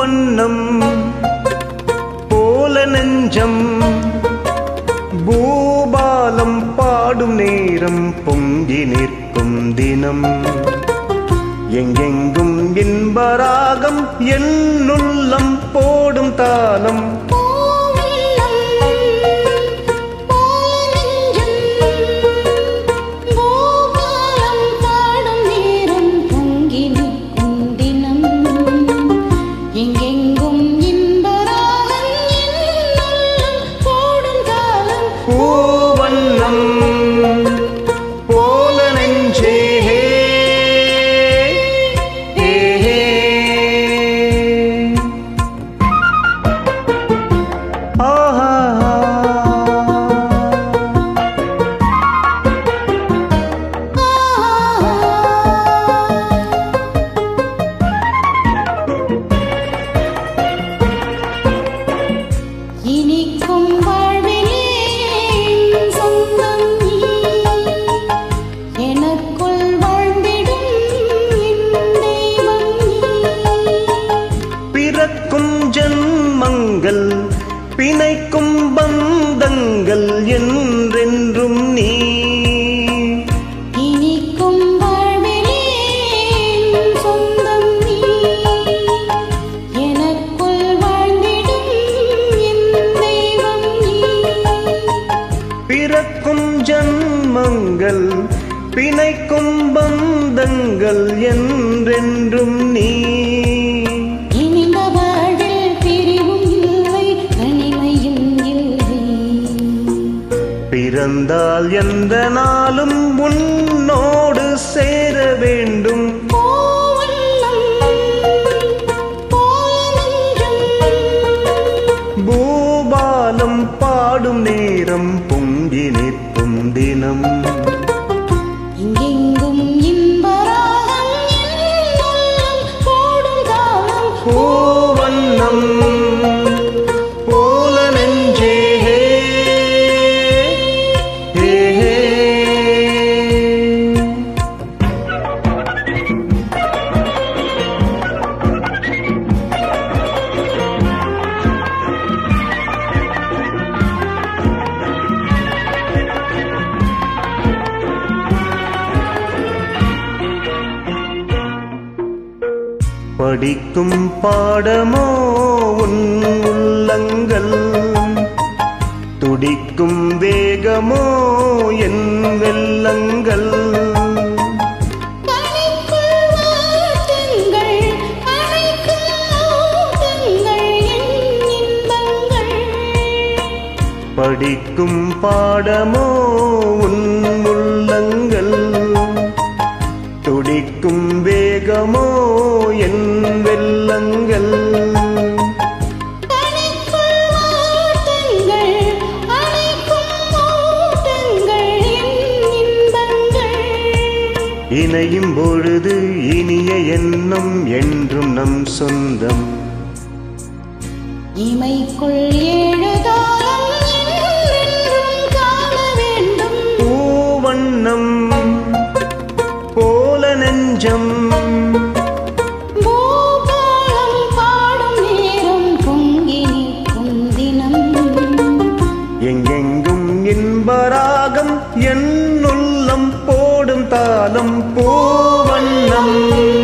பூவண்ணம் போல நெஞ்சம் பூபாலம் பாடும் நேரம் பொங்கி நிற்கும் தினம் எங்கெங்கும் இன்பராகம் என்னுள்ளம் போடும் தாளம் பிணைக்கும் பந்தங்கள் என்றென்றும் நீ இனிக்கும் வாழ்விலே சொந்தம் நீ எனக்குள் வாழ்ந்திடும் என் தெய்வம் நீ பிறக்கும் ஜன்மங்கள் பிணைக்கும் பந்தங்கள் என்றென்றும் நீ பிறந்தால் எந்த நாளும் உன்னோடு சேர வேண்டும் பூபாலம் பாடும் நேரம் பொங்கி நிற்கும் தினம் எங்கெங்கும் இன்பராகம் போடும் தாளம் பூவண்ணம் போல நெஞ்சே படிக்கும் பாடமோ உன் உள்ளங்கள் துடிக்கும் வேகமோ என் வெள்ளங்கள் படிக்கும் பாடமோ உன் உள்ளங்கள் துடிக்கும் வேகமோ என் வெள்ளங்கள் இணையும் பொழுது இனிய எண்ணம் என்றும் நம் சொந்தம் இமைக்குள் ஏழுகாலம் என்றும் காண வேண்டும் பூவண்ணம் போல நெஞ்சம் பூபாலம் பாடும் நேரம் பொங்கி நிற்கும் தினம் எங்கெங்கும் இன்பராகம் என்னுள்ளம் போடும் தாளம் பூவண்ணம்